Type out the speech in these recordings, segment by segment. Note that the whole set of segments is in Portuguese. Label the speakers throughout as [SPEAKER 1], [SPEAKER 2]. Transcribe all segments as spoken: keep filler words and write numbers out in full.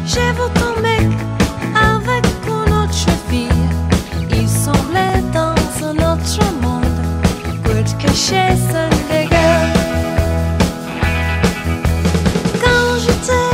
[SPEAKER 1] J'ai vu ton mec avec une autre fille. Il semblait dans un autre monde. Could cacher son dégât. Quand je t'ai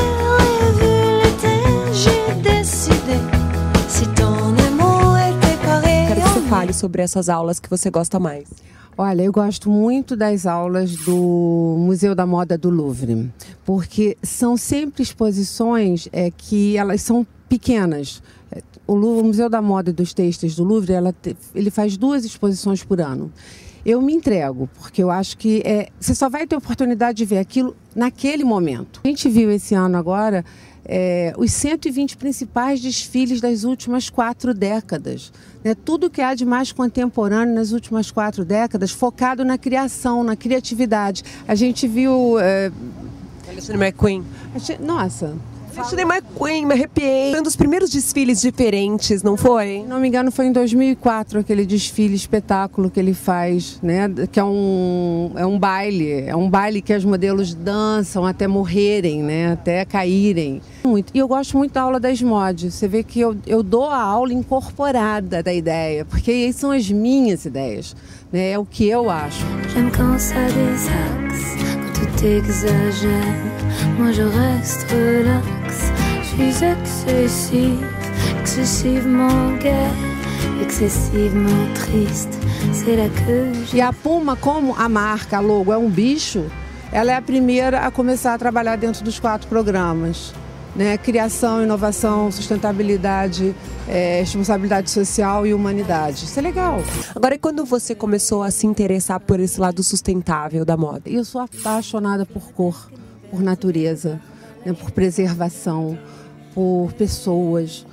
[SPEAKER 1] revu l'été, j'ai décidé. Si ton amour était pareil.
[SPEAKER 2] Quero que você fale sobre essas aulas que você gosta mais.
[SPEAKER 3] Olha, eu gosto muito das aulas do Museu da Moda do Louvre, porque são sempre exposições é, que elas são pequenas. O, Louvre, o Museu da Moda e dos Têxteis do Louvre, ela te, ele faz duas exposições por ano. Eu me entrego, porque eu acho que é, você só vai ter oportunidade de ver aquilo naquele momento. A gente viu esse ano agora é, os cento e vinte principais desfiles das últimas quatro décadas. Né? Tudo que há de mais contemporâneo nas últimas quatro décadas, focado na criação, na criatividade. A gente viu... É...
[SPEAKER 2] Alexandre McQueen.
[SPEAKER 3] Nossa...
[SPEAKER 2] Alexandre McQueen, me arrepiei. Foi um dos primeiros desfiles diferentes, não foi?
[SPEAKER 3] Se não me engano, foi em dois mil e quatro aquele desfile espetáculo que ele faz, né? Que é um, é um baile, é um baile que as modelos dançam até morrerem, né? Até caírem. Muito. E eu gosto muito da aula da SMOD. Você vê que eu, eu dou a aula incorporada da ideia, porque aí são as minhas ideias, né? É o que eu acho.
[SPEAKER 1] J'aime quand ça désaxe, quand tout exagère. Moi je reste relax, je suis excessive, excessivement gay, excessivement triste. C'est là que...
[SPEAKER 3] E a Puma, como a marca, a logo, é um bicho, ela é a primeira a começar a trabalhar dentro dos quatro programas. Né? Criação, inovação, sustentabilidade, é, responsabilidade social e humanidade. Isso é legal.
[SPEAKER 2] Agora, e quando você começou a se interessar por esse lado sustentável da moda?
[SPEAKER 3] Eu sou apaixonada por cor, por natureza, né? Por preservação, por pessoas.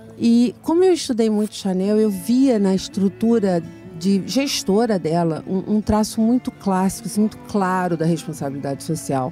[SPEAKER 3] E como eu estudei muito Chanel, eu via na estrutura de gestora dela um, um traço muito clássico, assim, muito claro da responsabilidade social.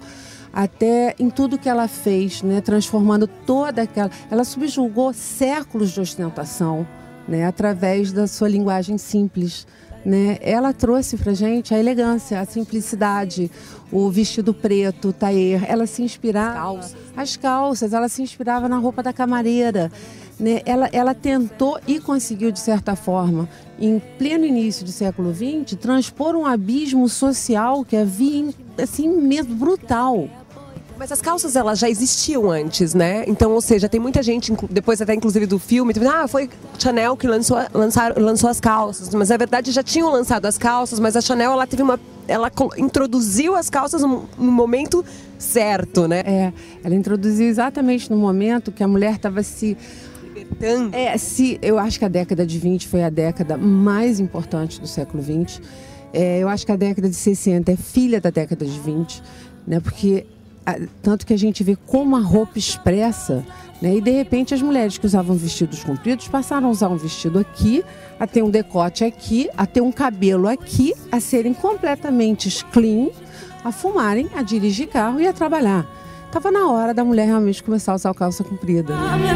[SPEAKER 3] Até em tudo que ela fez, né, transformando toda aquela... Ela subjugou séculos de ostentação, né, através da sua linguagem simples. Né? Ela trouxe pra gente a elegância, a simplicidade, o vestido preto, o tailleur. Ela se inspirava...
[SPEAKER 2] Calças.
[SPEAKER 3] As calças, ela se inspirava na roupa da camareira. Né? Ela, ela tentou e conseguiu, de certa forma, em pleno início do século vinte, transpor um abismo social que havia, assim, mesmo brutal.
[SPEAKER 2] Mas as calças, elas já existiam antes, né? Então, ou seja, tem muita gente, depois até inclusive do filme, ah, foi Chanel que lançou, lançar, lançou as calças. Mas na verdade já tinham lançado as calças, mas a Chanel, ela teve uma... Ela introduziu as calças no, no momento certo, né?
[SPEAKER 3] É, ela introduziu exatamente no momento que a mulher estava se...
[SPEAKER 2] libertando.
[SPEAKER 3] É, se, eu acho que a década de vinte foi a década mais importante do século vinte. É, eu acho que a década de sessenta é filha da década de vinte, né? Porque... Tanto que a gente vê como a roupa expressa, né? E de repente as mulheres que usavam vestidos compridos passaram a usar um vestido aqui, a ter um decote aqui, a ter um cabelo aqui, a serem completamente clean, a fumarem, a dirigir carro e a trabalhar. Tava na hora da mulher realmente começar a usar calça comprida.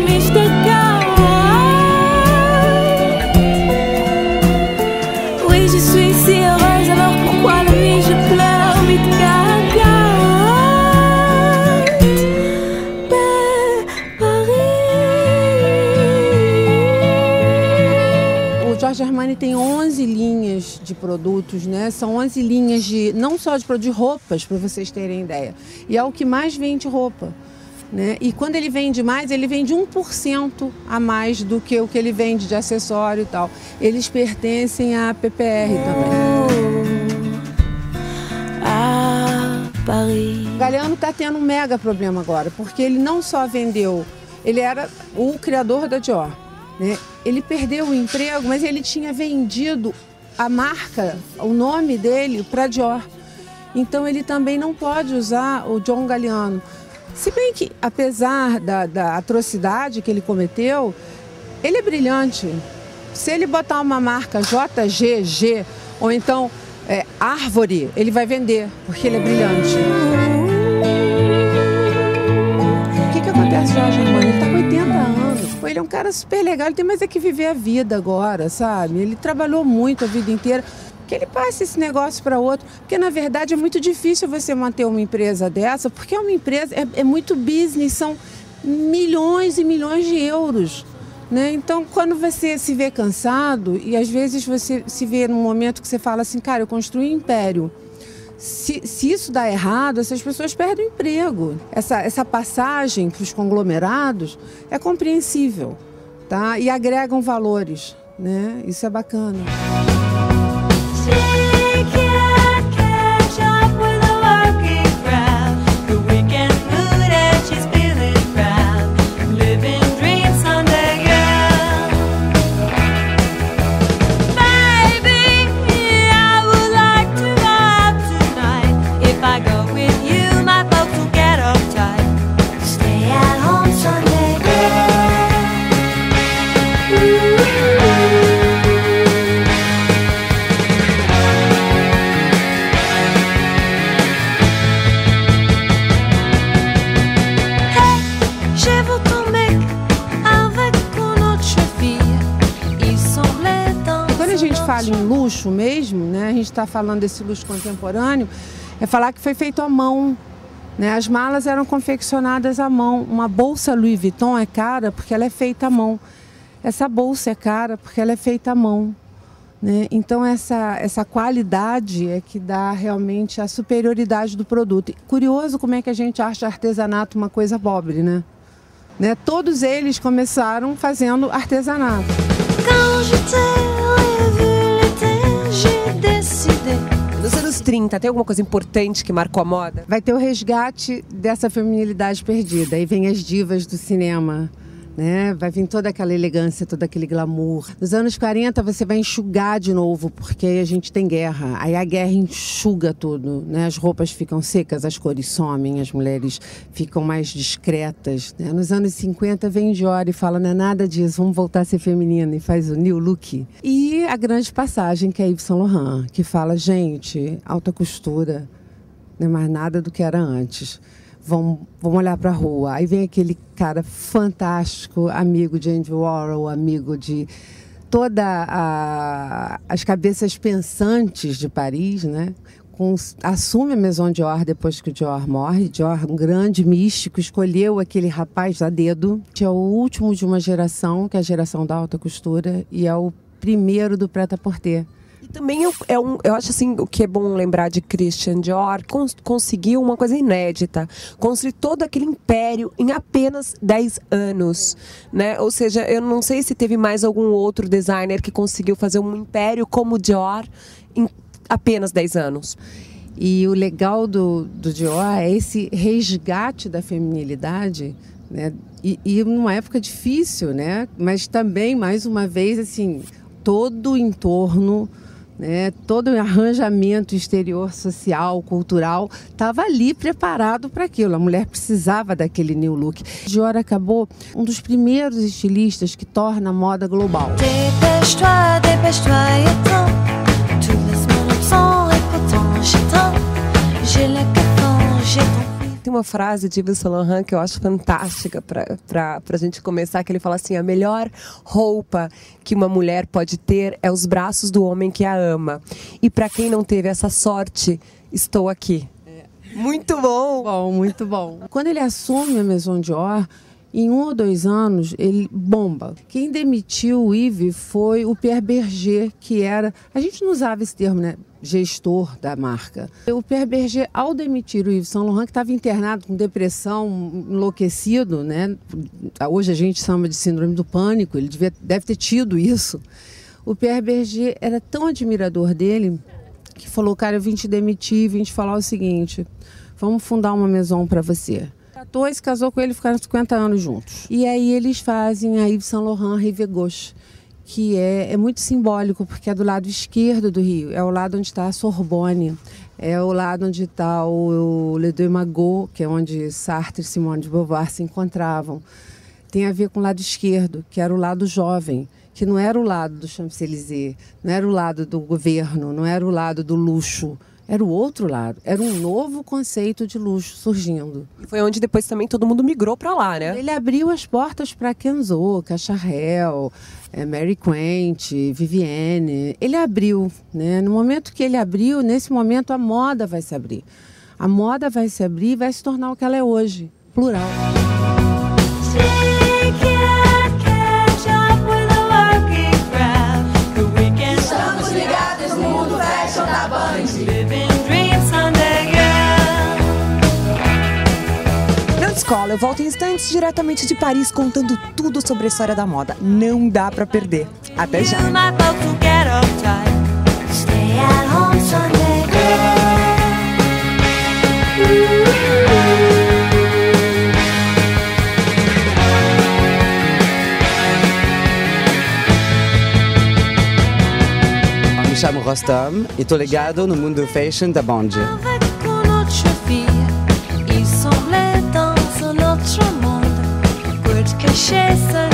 [SPEAKER 1] Oui, je suis si heureuse, alors pourquoi la nuit je pleure, vite gaga.
[SPEAKER 3] Giorgio Armani tem onze linhas de produtos, né? São onze linhas de, não só de, de roupas, para vocês terem ideia. E é o que mais vende roupa, né? E quando ele vende mais, ele vende um por cento a mais do que o que ele vende de acessório e tal. Eles pertencem à P P R também.
[SPEAKER 1] Ah, Paris.
[SPEAKER 3] O Galliano está tendo um mega problema agora, porque ele não só vendeu, ele era o criador da Dior, né? Ele perdeu o emprego, mas ele tinha vendido a marca, o nome dele para Dior. Então ele também não pode usar o John Galliano. Se bem que, apesar da, da atrocidade que ele cometeu, ele é brilhante. Se ele botar uma marca J G G ou então é, Árvore, ele vai vender, porque ele é brilhante. O que que acontece, Jorge Armani? Ele está com oitenta anos. Ele é um cara super legal, ele tem mais é que viver a vida agora, sabe? Ele trabalhou muito a vida inteira. Que ele passe esse negócio para outro, porque na verdade é muito difícil você manter uma empresa dessa, porque é uma empresa, é, é muito business, são milhões e milhões de euros. Né? Então, quando você se vê cansado, e às vezes você se vê num momento que você fala assim, cara, eu construí um império. Se, se isso dá errado, essas pessoas perdem o emprego. Essa, essa passagem para os conglomerados é compreensível, tá? E agregam valores, né? Isso é bacana. Em luxo mesmo, né? A gente está falando desse luxo contemporâneo, é falar que foi feito à mão, né? As malas eram confeccionadas à mão. Uma bolsa Louis Vuitton é cara porque ela é feita à mão. Essa bolsa é cara porque ela é feita à mão, né? Então essa, essa qualidade é que dá realmente a superioridade do produto. Curioso como é que a gente acha artesanato uma coisa pobre, né? Né? Todos eles começaram fazendo artesanato.
[SPEAKER 2] Nos anos trinta, tem alguma coisa importante que marcou a moda?
[SPEAKER 3] Vai ter o resgate dessa feminilidade perdida. Aí vem as divas do cinema, né? Vai vir toda aquela elegância, todo aquele glamour. Nos anos quarenta você vai enxugar de novo, porque aí a gente tem guerra. Aí a guerra enxuga tudo, né? As roupas ficam secas, as cores somem, as mulheres ficam mais discretas, né? Nos anos cinquenta vem Dior e fala, não é nada disso, vamos voltar a ser feminina, e faz o new look. E a grande passagem, que é Yves Saint Laurent, que fala, gente, alta costura não é mais nada do que era antes. Vamos, vamos olhar para a rua. Aí vem aquele cara fantástico, amigo de Andy Warhol, amigo de todas as cabeças pensantes de Paris, né? Com, assume a Maison Dior depois que o Dior morre. Dior, um grande místico, escolheu aquele rapaz a dedo, que é o último de uma geração, que é a geração da alta costura, e é o primeiro do prêt-à-porter.
[SPEAKER 2] E também eu, é um, eu acho assim, o que é bom lembrar de Christian Dior, cons, conseguiu uma coisa inédita, construir todo aquele império em apenas dez anos, né? Ou seja, eu não sei se teve mais algum outro designer que conseguiu fazer um império como o Dior em apenas dez anos.
[SPEAKER 3] E o legal do, do Dior é esse resgate da feminilidade, né? E, e numa época difícil, né? Mas também, mais uma vez, assim, todo o entorno, né, todo o arranjamento exterior, social, cultural, estava ali preparado para aquilo. A mulher precisava daquele new look. Dior acabou um dos primeiros estilistas que torna a moda global. Dépêche-toi, dépêche-toi, et tout laisse-moi sans écoutant, j'attends, j'ai le café, j'ai ton.
[SPEAKER 2] Tem uma frase de Yves Saint Laurent que eu acho fantástica para a gente começar, que ele fala assim, a melhor roupa que uma mulher pode ter é os braços do homem que a ama. E para quem não teve essa sorte, estou aqui. É. Muito bom!
[SPEAKER 3] Bom, muito bom. Quando ele assume a Maison Dior, em um ou dois anos, ele bomba. Quem demitiu o Yves foi o Pierre Berger, que era... A gente não usava esse termo, né? Gestor da marca. O Pierre Berger, ao demitir o Yves Saint Laurent, que estava internado com depressão, enlouquecido, né? Hoje a gente chama de síndrome do pânico, ele devia, deve ter tido isso. O Pierre Berger era tão admirador dele que falou, cara, eu vim te demitir, vim te falar o seguinte, vamos fundar uma maison para você. Catou e se casou com ele, ficaram cinquenta anos juntos. E aí eles fazem a Yves Saint Laurent Rive Gauche, que é, é muito simbólico, porque é do lado esquerdo do Rio, é o lado onde está a Sorbonne, é o lado onde está o, o Le Deux Magots, que é onde Sartre e Simone de Beauvoir se encontravam. Tem a ver com o lado esquerdo, que era o lado jovem, que não era o lado do Champs-Élysées, não era o lado do governo, não era o lado do luxo. Era o outro lado, era um novo conceito de luxo surgindo.
[SPEAKER 2] E foi onde depois também todo mundo migrou para lá, né?
[SPEAKER 3] Ele abriu as portas para Kenzo, Cacharel, é, Mary Quant, Vivienne. Ele abriu, né? No momento que ele abriu, nesse momento a moda vai se abrir. A moda vai se abrir e vai se tornar o que ela é hoje, plural.
[SPEAKER 1] She can't catch up with the working crowd. The weekend
[SPEAKER 2] Estamos ligados no mundo fashion da Band.
[SPEAKER 1] living dreams Sunday girl.
[SPEAKER 4] Grande Escola, eu volto em instantes diretamente de Paris contando tudo sobre a história da moda. Não dá pra perder. Até já!
[SPEAKER 1] You, my folks will get uptight. Stay at home Sunday girl.
[SPEAKER 5] Me chamo Rostam e tô ligado no mundo fashion da Band.
[SPEAKER 1] Avec notre fille, il semblait dans un autre monde. Good caché,